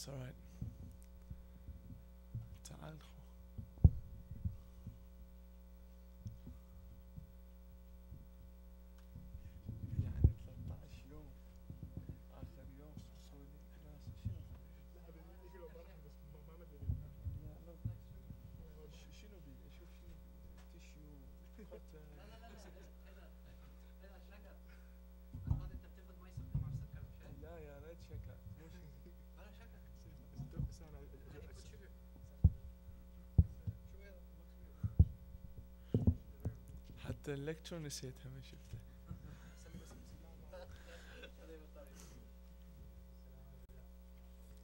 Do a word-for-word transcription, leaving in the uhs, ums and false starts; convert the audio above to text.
It's alright. تعال خو. يعني ثلاثة عشر يوم آخر يوم سوي لي كلاس شنو؟ لا هذا يقرأ برا بس ما ما ندري. لا لا شنو بي أشوف شنو تيشيو قطن. لا لا لا هذا هذا شكر. أعتقد أنت بتاخذ مي سخنة مع السكر مش هيك؟ لا يا ريت شكر مو شكر. ولا شكر. حتى اللكتشر نسيتها ما شفته.